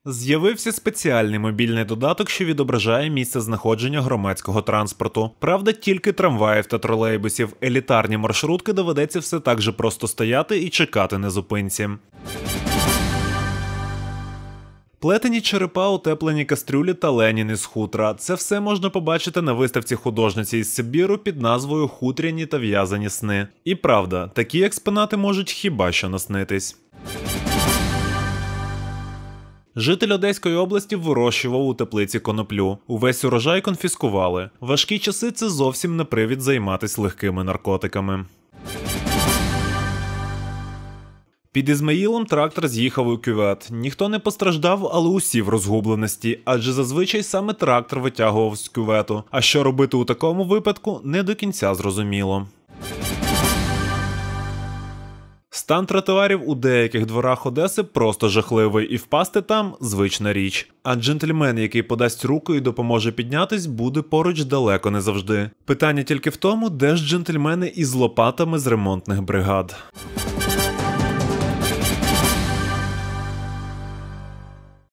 З'явився спеціальний мобільний додаток, що відображає місце знаходження громадського транспорту. Правда, тільки трамваїв та тролейбусів. Елітарні маршрутки доведеться все так же просто стояти і чекати на зупинці. Плетені черепа, утеплені кастрюлі та ленін із хутра – це все можна побачити на виставці художниці із Сибіру під назвою «Хутряні та в'язані сни». І правда, такі експонати можуть хіба що наснитись. Житель Одеської області вирощував у теплиці коноплю. Увесь урожай конфіскували. Важкі часи – це зовсім не привід займатися легкими наркотиками. Під Ізмаїлом трактор з'їхав у кювет. Ніхто не постраждав, але усі в розгубленості, адже зазвичай саме трактор витягував з кювету. А що робити у такому випадку, не до кінця зрозуміло. Стан тротуарів у деяких дворах Одеси просто жахливий, і впасти там – звична річ. А джентльмен, який подасть руку і допоможе піднятись, буде поруч далеко не завжди. Питання тільки в тому, де ж джентльмени із лопатами з ремонтних бригад.